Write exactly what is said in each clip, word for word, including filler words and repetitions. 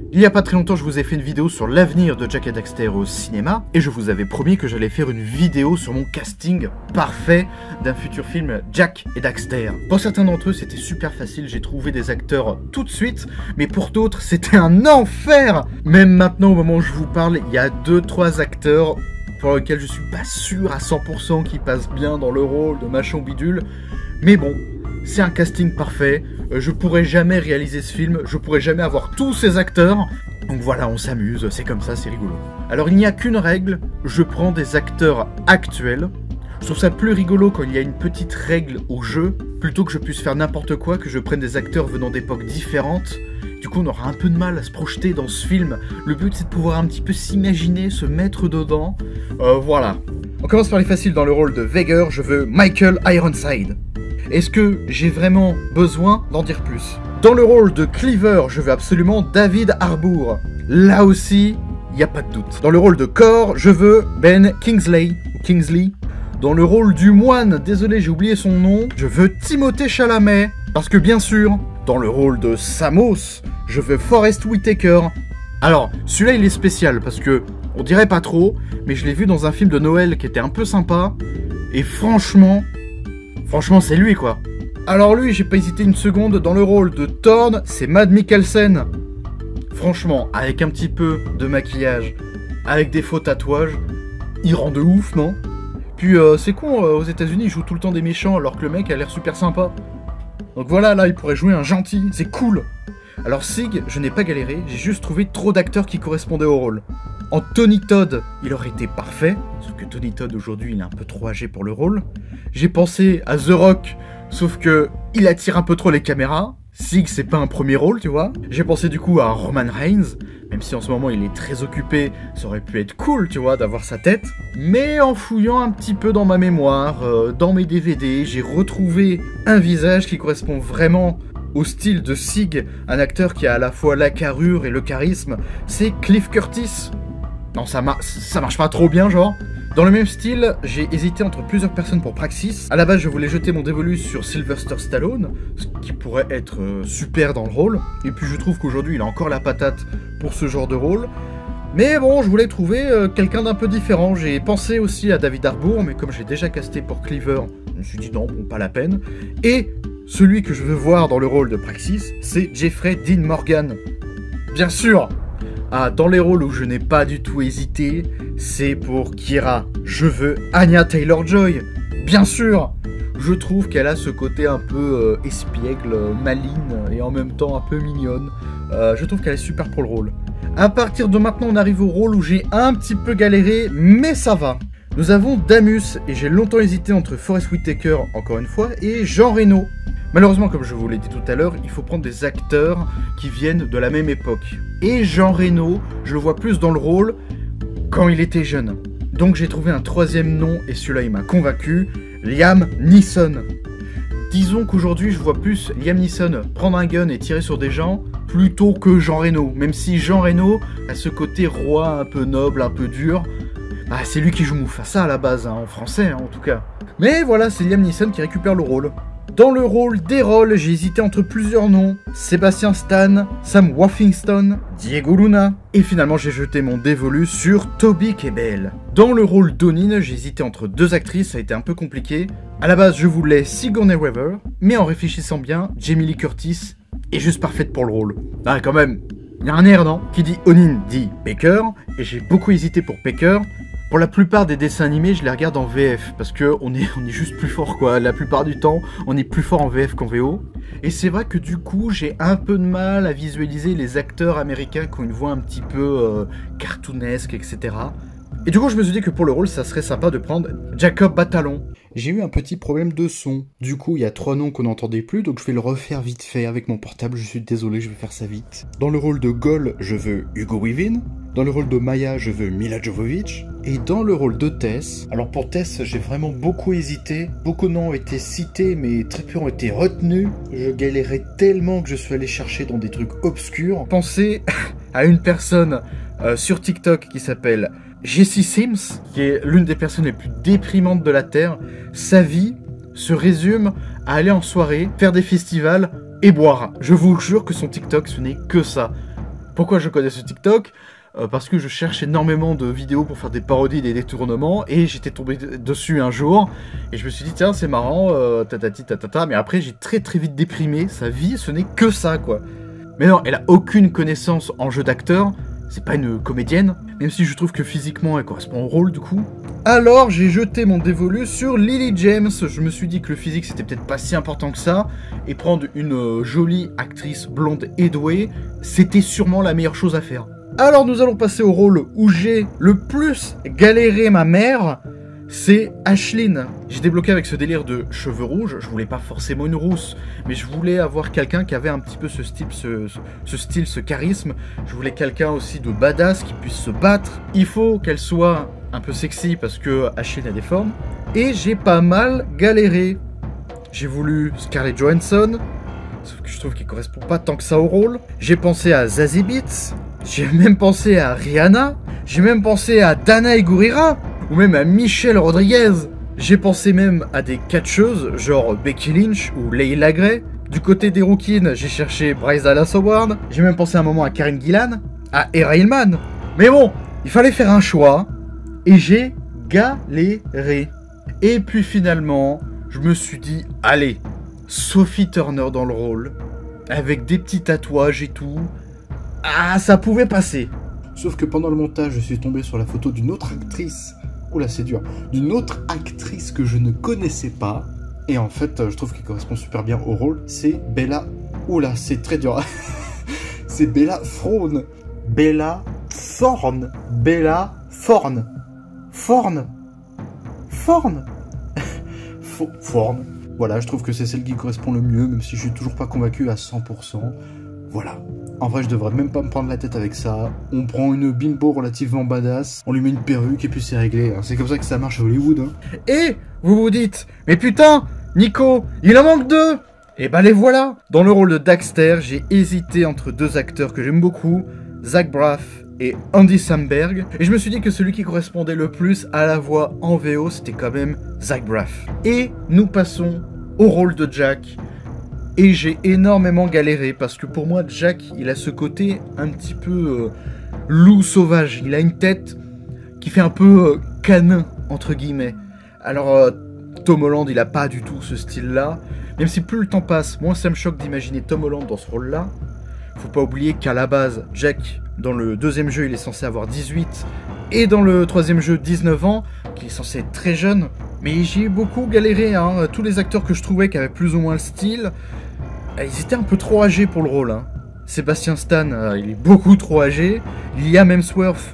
Il y a pas très longtemps, je vous ai fait une vidéo sur l'avenir de Jak et Daxter au cinéma, et je vous avais promis que j'allais faire une vidéo sur mon casting parfait d'un futur film Jak et Daxter. Pour certains d'entre eux, c'était super facile, j'ai trouvé des acteurs tout de suite, mais pour d'autres, c'était un enfer. Même maintenant, au moment où je vous parle, il y a deux trois acteurs pour lesquels je suis pas sûr à cent pour cent qu'ils passent bien dans le rôle de machin bidule, mais bon, c'est un casting parfait, je pourrais jamais réaliser ce film, je pourrais jamais avoir tous ces acteurs, donc voilà, on s'amuse, c'est comme ça, c'est rigolo. Alors il n'y a qu'une règle, je prends des acteurs actuels. Je trouve ça plus rigolo quand il y a une petite règle au jeu, plutôt que je puisse faire n'importe quoi, que je prenne des acteurs venant d'époques différentes. Du coup on aura un peu de mal à se projeter dans ce film, le but c'est de pouvoir un petit peu s'imaginer, se mettre dedans, euh, voilà. On commence par les faciles. Dans le rôle de Veigar, je veux Michael Ironside. Est-ce que j'ai vraiment besoin d'en dire plus? Dans le rôle de Cleaver, je veux absolument David Harbour. Là aussi, il n'y a pas de doute. Dans le rôle de Kor, je veux Ben Kingsley. Kingsley. Dans le rôle du moine, désolé j'ai oublié son nom, je veux Timothée Chalamet. Parce que bien sûr, dans le rôle de Samos, je veux Forest Whitaker. Alors, celui-là il est spécial parce que, on dirait pas trop, mais je l'ai vu dans un film de Noël qui était un peu sympa. Et franchement... Franchement, c'est lui, quoi. Alors lui, j'ai pas hésité une seconde, dans le rôle de Thorn, c'est Mads Mikkelsen. Franchement, avec un petit peu de maquillage, avec des faux tatouages, il rend de ouf, non? Puis euh, c'est con, euh, aux États-Unis ils jouent tout le temps des méchants alors que le mec a l'air super sympa. Donc voilà, là, il pourrait jouer un gentil, c'est cool. Alors Sig, je n'ai pas galéré, j'ai juste trouvé trop d'acteurs qui correspondaient au rôle. En Tony Todd, il aurait été parfait, sauf que Tony Todd aujourd'hui il est un peu trop âgé pour le rôle. J'ai pensé à The Rock, sauf que il attire un peu trop les caméras. Sig c'est pas un premier rôle, tu vois. J'ai pensé du coup à Roman Reigns, même si en ce moment il est très occupé, ça aurait pu être cool, tu vois, d'avoir sa tête. Mais en fouillant un petit peu dans ma mémoire, euh, dans mes D V D, j'ai retrouvé un visage qui correspond vraiment au style de Sig, un acteur qui a à la fois la carrure et le charisme, c'est Cliff Curtis. Non, ça, mar ça marche pas trop bien, genre. Dans le même style, j'ai hésité entre plusieurs personnes pour Praxis. À la base, je voulais jeter mon dévolu sur Sylvester Stallone, ce qui pourrait être euh, super dans le rôle. Et puis je trouve qu'aujourd'hui, il a encore la patate pour ce genre de rôle. Mais bon, je voulais trouver euh, quelqu'un d'un peu différent. J'ai pensé aussi à David Harbour, mais comme j'ai déjà casté pour Cleaver, je me suis dit non, bon, pas la peine. Et celui que je veux voir dans le rôle de Praxis, c'est Jeffrey Dean Morgan. Bien sûr. Ah, dans les rôles où je n'ai pas du tout hésité, c'est pour Kira. Je veux Anya Taylor-Joy. Bien sûr. Je trouve qu'elle a ce côté un peu euh, espiègle, euh, maligne et en même temps un peu mignonne. Euh, je trouve qu'elle est super pour le rôle. À partir de maintenant, on arrive au rôle où j'ai un petit peu galéré, mais ça va. Nous avons Damus, et j'ai longtemps hésité entre Forest Whitaker, encore une fois, et Jean Reno. Malheureusement, comme je vous l'ai dit tout à l'heure, il faut prendre des acteurs qui viennent de la même époque. Et Jean Reno, je le vois plus dans le rôle quand il était jeune. Donc j'ai trouvé un troisième nom, et celui-là il m'a convaincu, Liam Neeson. Disons qu'aujourd'hui je vois plus Liam Neeson prendre un gun et tirer sur des gens, plutôt que Jean Reno. Même si Jean Reno a ce côté roi un peu noble, un peu dur, bah c'est lui qui joue Mufasa à la base, hein, en français hein, en tout cas. Mais voilà, c'est Liam Neeson qui récupère le rôle. Dans le rôle d'Errol, j'ai hésité entre plusieurs noms, Sébastien Stan, Sam Worthington, Diego Luna, et finalement j'ai jeté mon dévolu sur Toby Kebbell. Dans le rôle d'Onin, j'ai hésité entre deux actrices, ça a été un peu compliqué. À la base, je voulais Sigourney Weaver, mais en réfléchissant bien, Jamie Lee Curtis est juste parfaite pour le rôle. Ah quand même, il y a un air, non? Qui dit Onin dit Baker, et j'ai beaucoup hésité pour Baker. Pour la plupart des dessins animés, je les regarde en V F, parce que on est, on est juste plus fort, quoi. La plupart du temps, on est plus fort en V F qu'en V O. Et c'est vrai que du coup, j'ai un peu de mal à visualiser les acteurs américains qui ont une voix un petit peu euh, cartoonesque, et cetera. Et du coup, je me suis dit que pour le rôle, ça serait sympa de prendre Jacob Batalon. J'ai eu un petit problème de son. Du coup, il y a trois noms qu'on n'entendait plus, donc je vais le refaire vite fait avec mon portable. Je suis désolé, je vais faire ça vite. Dans le rôle de Gol, je veux Hugo Weaving. Dans le rôle de Maya, je veux Mila Jovovich. Et dans le rôle de Tess... Alors pour Tess, j'ai vraiment beaucoup hésité. Beaucoup de noms ont été cités, mais très peu ont été retenus. Je galérais tellement que je suis allé chercher dans des trucs obscurs. Pensez à une personne euh, sur TikTok qui s'appelle Jessie Sims, qui est l'une des personnes les plus déprimantes de la Terre. Sa vie se résume à aller en soirée, faire des festivals et boire. Je vous jure que son TikTok, ce n'est que ça. Pourquoi je connais ce TikTok ? euh, Parce que je cherche énormément de vidéos pour faire des parodies, des détournements, et j'étais tombé dessus un jour, et je me suis dit, tiens, c'est marrant, euh, tatati tatata, mais après j'ai très très vite déprimé, sa vie, ce n'est que ça, quoi. Mais non, elle a aucune connaissance en jeu d'acteur, c'est pas une comédienne, même si je trouve que physiquement elle correspond au rôle du coup. Alors j'ai jeté mon dévolu sur Lily James, je me suis dit que le physique c'était peut-être pas si important que ça, et prendre une euh, jolie actrice blonde et douée, c'était sûrement la meilleure chose à faire. Alors nous allons passer au rôle où j'ai le plus galéré ma mère, c'est Ashlyn. J'ai débloqué avec ce délire de cheveux rouges, je voulais pas forcément une rousse, mais je voulais avoir quelqu'un qui avait un petit peu ce style, ce, ce, ce style, ce charisme. Je voulais quelqu'un aussi de badass qui puisse se battre. Il faut qu'elle soit un peu sexy parce que Ashlyn a des formes. Et j'ai pas mal galéré. J'ai voulu Scarlett Johansson, sauf que je trouve qu'elle correspond pas tant que ça au rôle. J'ai pensé à Zazie Beetz, j'ai même pensé à Rihanna, j'ai même pensé à Dana Gurira, ou même à Michelle Rodriguez. J'ai pensé même à des catcheuses, genre Becky Lynch ou Layla Gray. Du côté des rookies, j'ai cherché Bryce Dallas Howard. J'ai même pensé un moment à Karen Gillan, à Era Hillman. Mais bon, il fallait faire un choix, et j'ai galéré. Et puis finalement, je me suis dit, allez, Sophie Turner dans le rôle, avec des petits tatouages et tout. Ah, ça pouvait passer. Sauf que pendant le montage, je suis tombé sur la photo d'une autre actrice. Oula, c'est dur. D'une autre actrice que je ne connaissais pas. Et en fait, je trouve qu'elle correspond super bien au rôle. C'est Bella... Oula, c'est très dur. C'est Bella Thorne. Bella Thorne. Bella Thorne. Thorne. Thorne. Thorne. Voilà, je trouve que c'est celle qui correspond le mieux, même si je suis toujours pas convaincu à cent pour cent. Voilà. En vrai, je devrais même pas me prendre la tête avec ça. On prend une bimbo relativement badass, on lui met une perruque et puis c'est réglé. C'est comme ça que ça marche à Hollywood. Hein. Et vous vous dites, mais putain, Nico, il en manque deux. Et bah les voilà. Dans le rôle de Daxter, j'ai hésité entre deux acteurs que j'aime beaucoup, Zach Braff et Andy Samberg. Et je me suis dit que celui qui correspondait le plus à la voix en V O, c'était quand même Zach Braff. Et nous passons au rôle de Jack. Et j'ai énormément galéré parce que pour moi, Jack, il a ce côté un petit peu euh, loup sauvage. Il a une tête qui fait un peu euh, canin, entre guillemets. Alors, euh, Tom Holland, il a pas du tout ce style-là. Même si plus le temps passe, moins ça me choque d'imaginer Tom Holland dans ce rôle-là. Faut pas oublier qu'à la base, Jack, dans le deuxième jeu, il est censé avoir dix-huit. Et dans le troisième jeu, dix-neuf ans, qu'il est censé être très jeune. Mais j'ai beaucoup galéré, hein. Tous les acteurs que je trouvais qui avaient plus ou moins le style... Ils étaient un peu trop âgés pour le rôle. Hein. Sébastien Stan, euh, il est beaucoup trop âgé. Liam Hemsworth,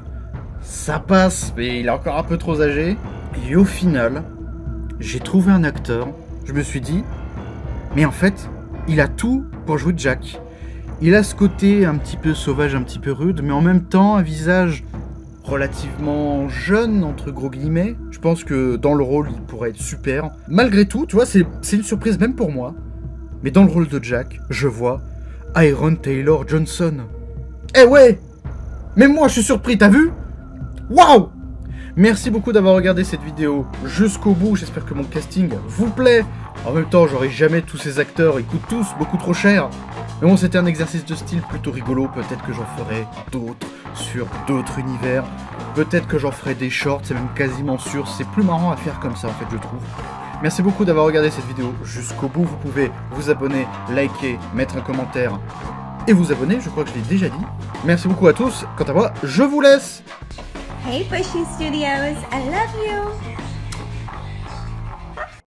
ça passe, mais il est encore un peu trop âgé. Et au final, j'ai trouvé un acteur. Je me suis dit, mais en fait, il a tout pour jouer Jack. Il a ce côté un petit peu sauvage, un petit peu rude, mais en même temps, un visage relativement jeune, entre gros guillemets. Je pense que dans le rôle, il pourrait être super. Malgré tout, tu vois, c'est une surprise même pour moi. Mais dans le rôle de Jack, je vois Aaron Taylor Johnson. Eh ouais! Même moi, je suis surpris, t'as vu? Waouh! Merci beaucoup d'avoir regardé cette vidéo jusqu'au bout. J'espère que mon casting vous plaît. En même temps, j'aurai jamais tous ces acteurs. Ils coûtent tous beaucoup trop cher. Mais bon, c'était un exercice de style plutôt rigolo. Peut-être que j'en ferai d'autres sur d'autres univers. Peut-être que j'en ferai des shorts. C'est même quasiment sûr. C'est plus marrant à faire comme ça, en fait, je trouve. Merci beaucoup d'avoir regardé cette vidéo jusqu'au bout. Vous pouvez vous abonner, liker, mettre un commentaire et vous abonner. Je crois que je l'ai déjà dit. Merci beaucoup à tous. Quant à moi, je vous laisse. Hey Bushy Studios, I love you.